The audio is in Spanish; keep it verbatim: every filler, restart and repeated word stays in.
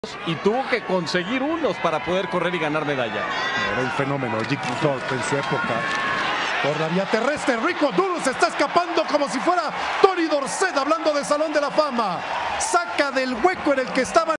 y tuvo que conseguir unos para poder correr y ganar medalla. Era un fenómeno, Ricky Thorpe en su época. Por la vía terrestre, Rico Duro se está escapando como si fuera Tony Dorsett hablando de Salón de la Fama. Saca del hueco en el que estaba